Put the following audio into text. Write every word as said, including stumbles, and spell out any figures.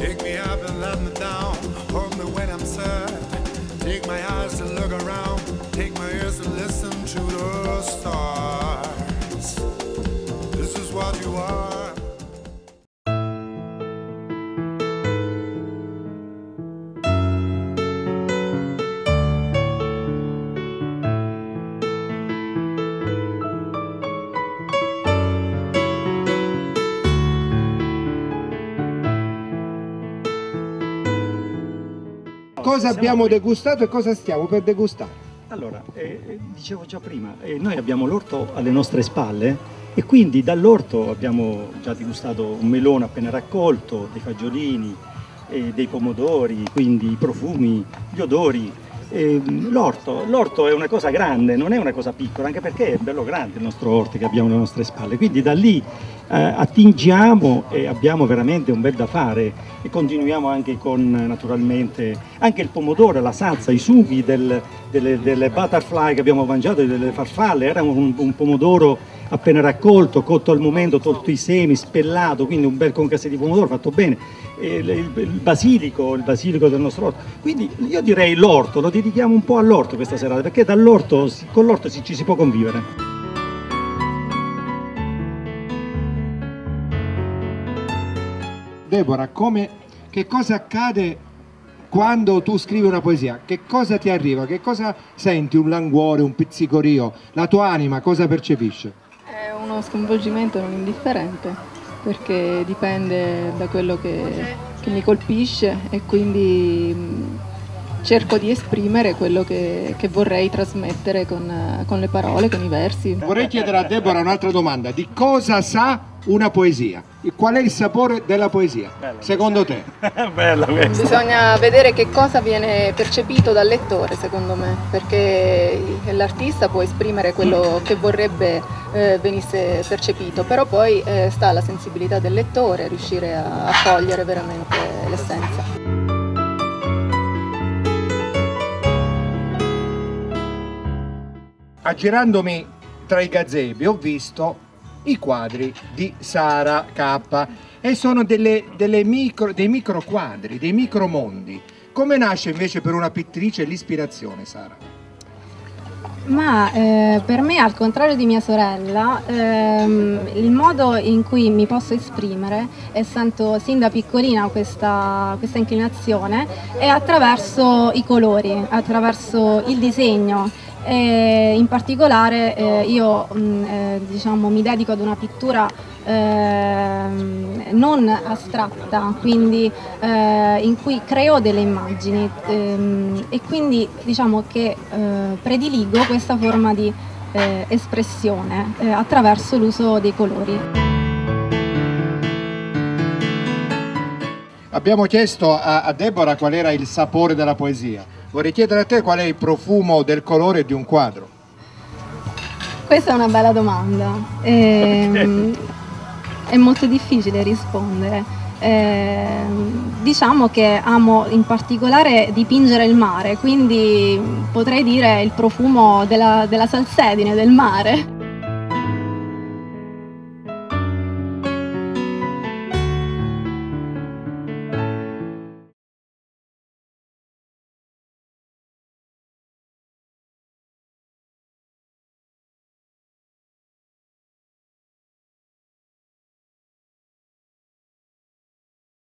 Pick me up and let me down. Hold me when I'm sad. Take my eyes to look around. Take my ears to listen to the stars. This is what you are. Cosa abbiamo degustato e cosa stiamo per degustare? Allora, eh, dicevo già prima, eh, noi abbiamo l'orto alle nostre spalle e quindi dall'orto abbiamo già degustato un melone appena raccolto, dei fagiolini, eh, dei pomodori, quindi i profumi, gli odori. Eh, l'orto, l'orto è una cosa grande, non è una cosa piccola, anche perché è bello grande il nostro orto che abbiamo alle nostre spalle, quindi da lì eh, attingiamo e abbiamo veramente un bel da fare e continuiamo anche con naturalmente anche il pomodoro, la salsa, i sughi del, delle, delle butterfly che abbiamo mangiato, delle farfalle, era un, un pomodoro appena raccolto, cotto al momento, tolto i semi, spellato, quindi un bel concasse di pomodoro fatto bene, e il, il, il basilico, il basilico del nostro orto, quindi io direi l'orto, lo dedichiamo un po' all'orto questa serata, perché dall'orto, con l'orto ci si può convivere. Deborah, come, che cosa accade quando tu scrivi una poesia? Che cosa ti arriva? Che cosa senti? Un languore, un pizzicorio? La tua anima cosa percepisce? È uno sconvolgimento non indifferente, perché dipende da quello che, che mi colpisce e quindi mh, cerco di esprimere quello che, che vorrei trasmettere con, con le parole, con i versi. Vorrei chiedere a Deborah un'altra domanda: di cosa sa una poesia? Qual è il sapore della poesia, bella, secondo te? Bella questa. Bisogna vedere che cosa viene percepito dal lettore, secondo me, perché l'artista può esprimere quello che vorrebbe eh, venisse percepito, però poi eh, sta alla sensibilità del lettore riuscire a, a cogliere veramente l'essenza. Aggirandomi tra i gazebi ho visto i quadri di Sara K e sono delle, delle micro, dei micro quadri, dei micro mondi. Come nasce invece per una pittrice l'ispirazione, Sara? Ma eh, per me, al contrario di mia sorella, ehm, il modo in cui mi posso esprimere, e sento sin da piccolina questa, questa inclinazione, è attraverso i colori, attraverso il disegno. E in particolare eh, io mh, eh, diciamo, mi dedico ad una pittura eh, non astratta, quindi eh, in cui creo delle immagini ehm, e quindi diciamo che eh, prediligo questa forma di eh, espressione eh, attraverso l'uso dei colori. Abbiamo chiesto a, a Deborah qual era il sapore della poesia. Vorrei chiedere a te qual è il profumo del colore di un quadro. Questa è una bella domanda. E, è molto difficile rispondere. E, diciamo che amo in particolare dipingere il mare, quindi potrei dire il profumo della, della salsedine del mare.